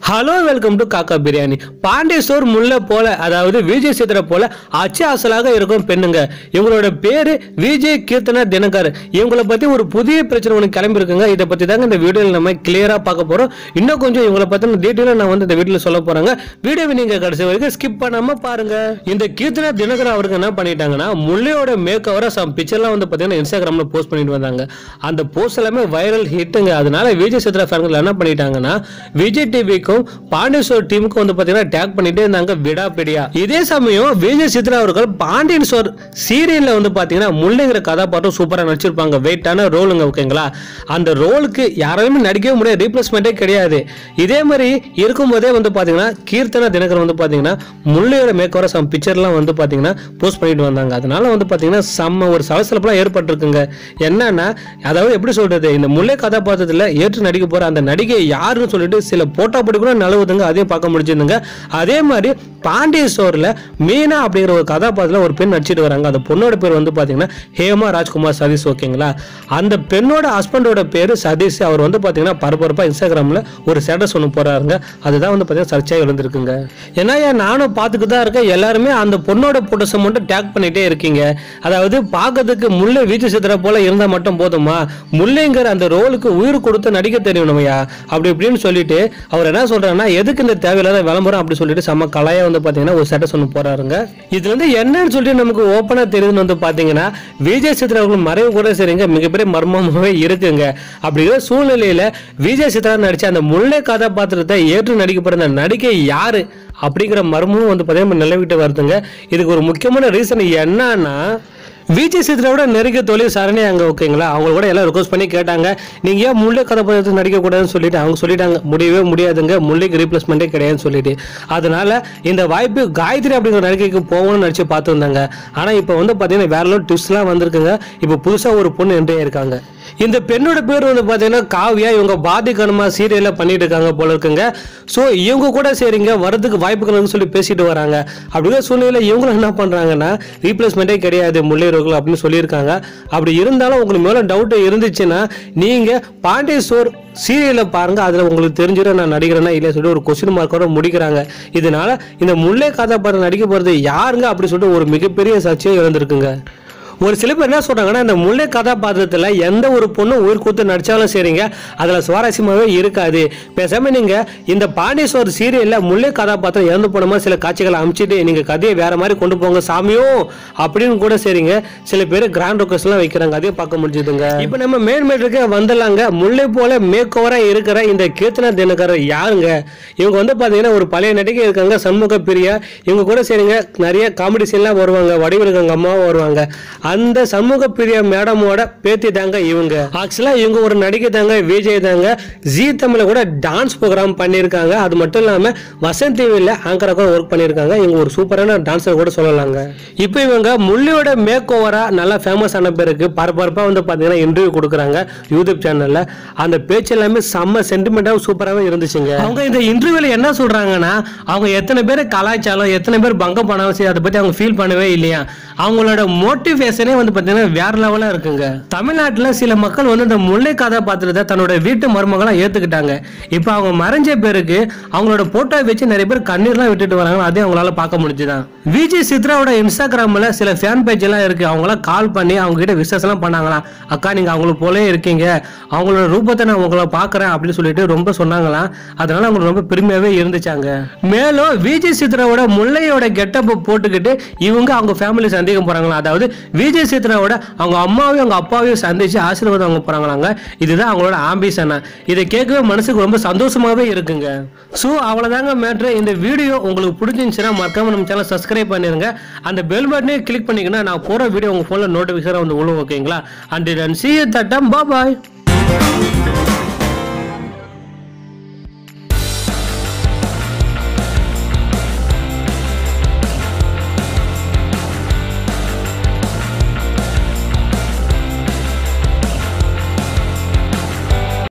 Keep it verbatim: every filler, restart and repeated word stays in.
Hello welcome to காக்கா பிரியாணி. பாண்டியன் முல்லை போல, அதாவது விஜய் சித்ரா போல அச்சு அசலாக இருக்கும் பெண்ணுங்க. இவங்களோட பேரு விஜய் கீர்த்தனா தினகர். இவங்களை பத்தி ஒரு புதிய பிரச்சனை ஒன்று கிளம்பி இருக்குங்க. இதை பத்தி தாங்க இந்த வீடியோவில் நம்ம கிளியரா பார்க்க போறோம். இன்னும் கொஞ்சம் இவங்களை பத்தின டீட்டெயிலா நான் வந்து இந்த வீடியோல சொல்ல போறாங்க. வீடியோவை நீங்க கடைசி வரைக்கும் ஸ்கிப் பண்ணாம பாருங்க. இந்த கீர்த்தனா தினகர் அவருக்கு என்ன பண்ணிட்டாங்கன்னா, முல்லையோட மேக் ஓவரா சம் பிக்சர்லாம் வந்து பாத்தீங்கன்னா இன்ஸ்டாகிராம்ல போஸ்ட் பண்ணிட்டு வந்தாங்க. அந்த போஸ்ட் எல்லாமே வைரல் ஹிட்டுங்க. அதனால விஜய் சித்ரா ஃபேன்கள் என்ன பண்ணிட்டாங்கன்னா, விஜய் டிவிக்கும் பாண்டியன் டீமுக்கு வந்து பாத்தீங்கன்னா டேக் பண்ணிட்டே இருந்தாங்க விடாப்பிடியா. இதே சமயம் விஜய் சித்ரா அவர்கள் பாண்டியன் சீரியல்ல வந்து பாத்தீங்கன்னா முல்லைங்கிற கதாபாத்திரம் சூப்பரா நடிச்சிருப்பாங்க. வெயிட்டான ரோலுங்க, ஓகேங்களா? அந்த ரோலுக்கு யாராலுமே நடிக்கவே முடியாது, ரீப்ளேஸ்மெண்டே கிடையாது. இதே மாதிரி இருக்கும்போதே வந்து பாத்தீங்கன்னா கீர்த்தனா தினகர் வந்து பாத்தீங்கன்னா முல்லையோட மேக் ஓவர் சம் பிக்சர்லாம் வந்து பாத்தீங்கன்னா போஸ்ட் பண்ணிட்டு வந்தாங்க. அதனால வந்து பாத்தீங்கன்னா செம்ம ஒரு சலசலப்புலாம் ஏற்பட்டிருக்குங்க. என்னன்னா, அதாவது எப்படி சொல்றது, இந்த முல்லை கதாபாத்திரத்துல ஏற்று நடிக்க போற அந்த நடிகை யாருன்னு சொல்லிட்டு சில போட்டோ படி கூட நலவுதுங்க, அதையும் பார்க்க முடிச்சிருந்துங்க. அதே மாதிரி பாண்டியன் ஸ்டோர்ல மீனா அப்படிங்கிற ஒரு கதாபாத்திரத்துல ஒரு பெண் நடிச்சிட்டு வராங்க. அந்த பொண்ணோட பேர் வந்து பாத்தீங்கன்னா ஹேமா ராஜ்குமார் சதீஷ், ஓகேங்களா? அந்த பெண்ணோட ஹஸ்பண்டோட பேரு சதீஷ். அவர் வந்து பாத்தீங்கன்னா பரபரப்பா இன்ஸ்டாகிராம்ல ஒரு ஸ்டேட்டஸ் ஒன்று போறாருங்க. அதுதான் வந்து பாத்தீங்கன்னா சர்ச்சையா எழுந்திருக்குங்க. ஏன்னா நானும் பார்த்துட்டு தான் இருக்கேன், எல்லாருமே அந்த பொண்ணோட போட்டோஸை மட்டும் டேக் பண்ணிட்டே இருக்கீங்க. அதாவது பார்க்கறதுக்கு முல்லை விஜய் சித்ரா போல இருந்தா மட்டும் போதுமா? முல்லைங்கிற அந்த ரோலுக்கு உயிர் கொடுத்து நடிக்க தெரியும் நம்மையா அப்படி இப்படின்னு சொல்லிட்டு அவர் என்ன சொல்றாருன்னா, எதுக்கு இந்த தேவையில்லாத விளம்பரம் அப்படி சொல்லிட்டு செம்ம கலையா வந்து பாத்தீங்கன்னா ஒரு ஸ்டேட்டஸ் ஒன்று போறாருங்க. இது வந்து என்னன்னு சொல்லிட்டு நமக்கு ஓப்பனா தெரியுதுன்னு வந்து பாத்தீங்கன்னா, விஜய் சித்ரா அவர்கள் மறைவு கூட சரிங்க மிகப்பெரிய மர்மமாகவே இருக்குங்க. அப்படிங்கிற சூழ்நிலையில விஜய் சித்ரா நடிச்ச அந்த முல்லை கதாபாத்திரத்தை ஏற்று நடிக்கப்படுற அந்த நடிகை யாரு அப்படிங்கிற மர்மமும் வந்து பாத்தீங்கன்னா நிலவிட்டு வருதுங்க. இதுக்கு ஒரு முக்கியமான ரீசன் என்னன்னா, விஜய் சித்ராவோட நெருங்கிய தொழில் சரணி அங்கே, ஓகேங்களா? அவங்க கூட எல்லாம் ரிக்வஸ்ட் பண்ணி கேட்டாங்க, நீங்கள் ஏன் முல்லை கதாபாத்திரத்தை நடிக்கக்கூடாதுன்னு சொல்லிட்டு அவங்க சொல்லிட்டாங்க, முடியவே முடியாதுங்க, முல்லைக்கு ரீப்ளேஸ்மெண்ட்டே கிடையாதுன்னு சொல்லிட்டு. அதனால இந்த வாய்ப்பு காயத்ரி அப்படிங்கிற நடிகைக்கு போகணும்னு நினச்சி பார்த்துருந்தாங்க. ஆனால் இப்போ வந்து பார்த்தீங்கன்னா வேற லெவல் ட்விஸ்ட்லாம் வந்திருக்குங்க. இப்போ புதுசாக ஒரு பொண்ணு என்ட்ரி இருக்காங்க. இந்த பெண்ணோட பேர் வந்து பார்த்தீங்கன்னா காவ்யா. இவங்க பாதிக்கணுமா சீரியலில் பண்ணிட்டு இருக்காங்க போல இருக்குங்க. ஸோ இவங்க கூட சரிங்க வரதுக்கு வாய்ப்புகள் சொல்லி பேசிட்டு வராங்க. அப்படிங்கிற சூழ்நிலையில் இவங்களும் என்ன பண்ணுறாங்கன்னா, ரீப்ளேஸ்மெண்ட்டே கிடையாது முல்லை ரோல் அப்படின்னு சொல்லியிருக்காங்க. அப்படி இருந்தாலும் உங்களுக்கு மேலே டவுட் இருந்துச்சுன்னா நீங்கள் பாண்டியன் ஸ்டோர் சீரியலை பாருங்க, அதில் உங்களுக்கு தெரிஞ்சிடும் நான் நடிக்கிறேன்னா இல்லையா சொல்லி ஒரு கொஸ்டின் மார்க்கோட முடிக்கிறாங்க. இதனால இந்த முல்லை கதாபாத்திரம் நடிக்க போகிறது யாருங்க அப்படி சொல்லிட்டு ஒரு மிகப்பெரிய சர்ச்சையை இழந்திருக்குங்க. ஒரு சில பேர் என்ன சொல்றாங்கன்னா, இந்த முல்லை கதாபாத்திரத்தில் எந்த ஒரு பொண்ணும் உயிர் கூத்து நடிச்சாலும் சரிங்க, அதில் சுவாரஸ்யமாகவே இருக்காது. பேசாம நீங்க இந்த பாண்டியன் ஸ்டோர் சீரியலில் முல்லை கதாபாத்திரம் இறந்து போனமா சில காட்சிகளை அமைச்சிட்டு நீங்க கதையை வேற மாதிரி கொண்டு போங்க சாமியோ அப்படின்னு கூட சரிங்க சில பேர் கிராண்ட் ரிக்வெஸ்ட்லாம் வைக்கிறாங்க. அதையும் பார்க்க முடிஞ்சுதுங்க. இப்போ நம்ம மேன் மேட்ருக்கு வந்துடலாங்க. முல்லை போல மேக் ஓவரா இருக்கிற இந்த கீர்த்தனா தினகர் யாருங்க? இவங்க வந்து பார்த்தீங்கன்னா ஒரு பழைய நடிகை இருக்காங்க, சண்முக பிரியா. இவங்க கூட சரிங்க நிறைய காமெடி சீன்லாம் வருவாங்க, வடிவெடுக்கங்க அம்மாவும் வருவாங்க. அந்த சமூக பிரியா மேடமோட பேத்தி தாங்க இவங்க. ஆக்சுவலா இவங்க ஒரு நடிகை தாங்க, விஜய் தாங்க. ஜி தமிழ்ல கூட டான்ஸ் ப்ரோக்ராம் பண்ணியிருக்காங்க. அது மட்டும் இல்லாம வசந்த் டிவில ஆங்கரா கூட ஒர்க் பண்ணியிருக்காங்க. இவங்க ஒரு சூப்பரான டான்ஸர் கூட சொல்லலாங்க. இப்போ இவங்க முல்லையோட மேக் ஓவரா நல்லா ஃபேமஸ் ஆன பேருக்கு பரபரப்பா வந்து பாத்தீங்கன்னா இன்டர்வியூ கொடுக்குறாங்க யூடியூப் சேனல்ல. அந்த பேச்சு எல்லாமே செம்ம சென்டிமெண்டாவும் சூப்பராகவே இருந்துச்சுங்க. அவங்க இந்த இன்டர்வியூல என்ன சொல்றாங்கன்னா, அவங்க எத்தனை பேர் கலாய்ச்சாலும் எத்தனை பேர் பங்கம் பண்ணாலும் சரி அதை பத்தி அவங்க ஃபீல் பண்ணவே இல்லையா. அவங்களோட மோட்டிவேஷன் வந்து பாத்தீங்கன்னா வேற லெவலா இருக்குங்க. தமிழ்நாட்டுல சில மக்கள் வந்து இந்த முல்லை கதாபாத்திரத்தை தன்னோட வீட்டு மருமகளா ஏத்துக்கிட்டாங்க. இப்ப அவங்க மறைஞ்ச பேருக்கு அவங்களோட போட்டோ வச்சு நிறைய பேர் கண்ணீர்லாம் விட்டுட்டு வராங்க. அதே அவங்களால பார்க்க முடிஞ்சுதான். விஜய் சித்ராவோட இன்ஸ்டாகிராம்ல சில ஃபேன் பேஜ் எல்லாம் இருக்கு. அவங்களாம் கால் பண்ணி அவங்க கிட்ட விசேஷம் எல்லாம் பண்ணாங்களாம். அக்கா நீங்க அவங்களுக்கு போலே இருக்கீங்க, அவங்களோட ரூபத்தை நான் உங்களை பாக்குறேன் அப்படின்னு சொல்லிட்டு ரொம்ப சொன்னாங்களாம். அதனால அவங்களுக்கு ரொம்ப பெருமையாவே இருந்துச்சாங்க. மேலும் விஜய் சித்ராவோட முல்லையோட கெட்டப் போட்டுக்கிட்டு இவங்க அவங்க ஃபேமிலி சந்திக்க போறாங்களா. அதாவது விஜய் சித்ராவோட அவங்க அம்மாவையும் அவங்க அப்பாவையும் சந்திச்சு ஆசீர்வாதம் வாங்க போறாங்களாங்க. இதுதான் அவங்களோட ஆம்பிஷன். இதை கேட்கவே மனசுக்கு ரொம்ப சந்தோஷமாவே இருக்குங்க. ஸோ அவ்வளவுதாங்க மேட்ரு. இந்த வீடியோ உங்களுக்கு பிடிச்சிருந்துச்சுன்னா மறக்காம நம்ம சேனல் சப்ஸ்கிரைப் பண்ணிருங்க. அந்த பெல் பட்டனே கிளிக் பண்ணிங்கன்னா நான் போற வீடியோ உங்க போன்ல நோட்டிபிகேஷன் வந்து விழும், ஓகேங்களா? And see you that time. Bye bye.